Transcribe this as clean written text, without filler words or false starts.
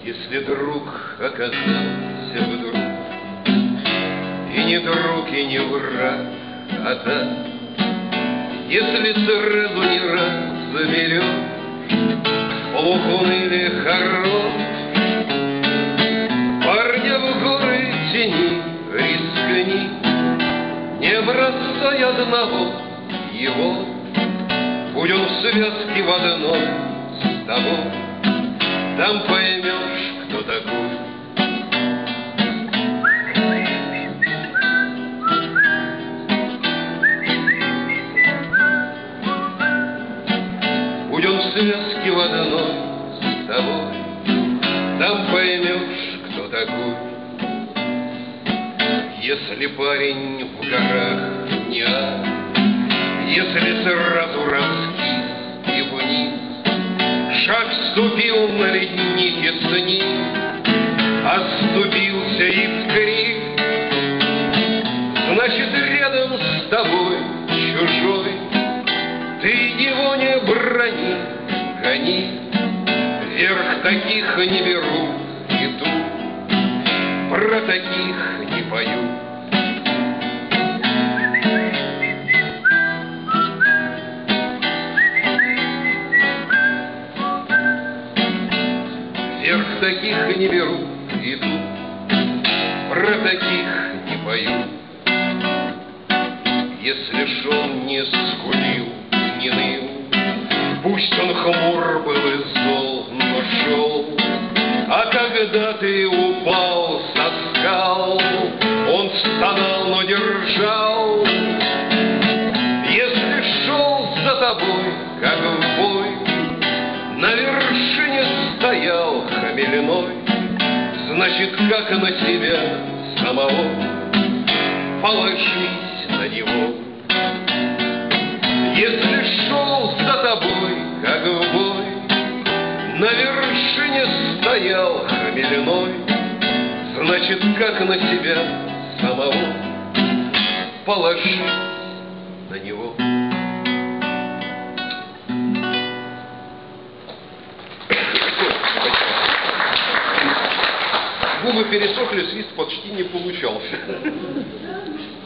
Если друг оказался вдруг, и не друг, и не враг, а так, если сразу не разберешь полухуныле хоров, парня в горы тяни, рискни, не бросай одного его, будь он в связке в одной с тобой, там поймешь, кто такой. Будь он в связке в одной с тобой, там поймешь, кто такой. Если парень в горах не ад, если сразу раскис и вниз, шаг ступил на леднике с ним, оступился и вскрик, значит, рядом с тобой чужой. Ты его не брони, гони, вверх таких не беру и тут про таких не пою. Вверх таких не беру и тут про таких не пою. Если ж он не скулил, не ныл, пусть он хмур был и зол, но шел. А когда ты упал со скал, он стонал, но держал. Если шел за тобой, как в бой, на вершине стоял хмельной, значит, как на себя самого, положись на него. Если шел за тобой, как в бой, на вершине стоял хмельной, значит, как на себя самого, положись на него. Губы пересохли, свист почти не получался.